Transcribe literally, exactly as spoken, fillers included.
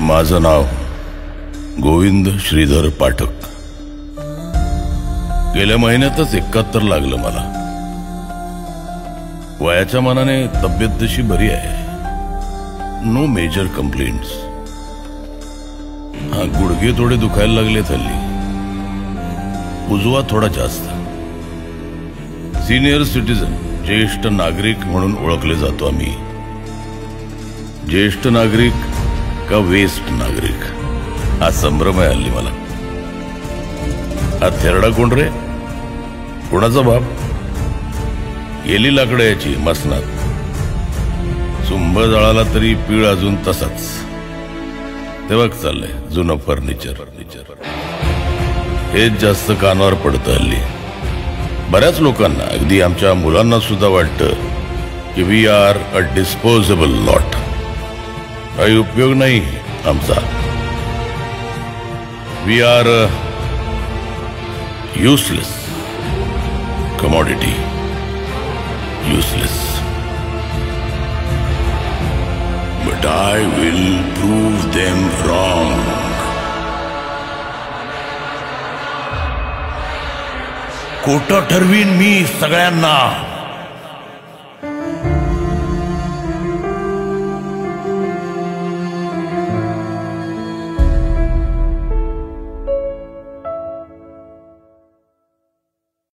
माझं नाव गोविंद श्रीधर पाठक। गेल्या महिन्यातच एकाहत्तर लागलं मला। वयाच्या मानाने तब्येत तशी बरी आहे, नो मेजर कंप्लेंट्स। हा, गुडघे थोडे दुखायला लागलेत हल्ली, उजवा थोडा जास्त। सिनियर सिटीजन, ज्येष्ठ नागरिक म्हणून ओळखले जातो आम्ही। ज्येष्ठ नागरिक का वेस्ट नागरिक हा संभ्रम आहे हल्ली मला। हा थेरडा कोण रे? कोणाचा बाप? गेली लाकडं याची मसनात। सुंभ जळाला तरी पीळ अजून तसाच। तेव्हा चाललंय जुनं फर्निचर फर्निचर हेच जास्त कानावर पडतं हल्ली। बऱ्याच लोकांना, अगदी आमच्या मुलांना सुद्धा वाटतं की we are a disposable lot. काही उपयोग नाही आमचा। We are useless commodity, useless. But I will prove them wrong. खोटं ठरवीन मी सगळ्यांना।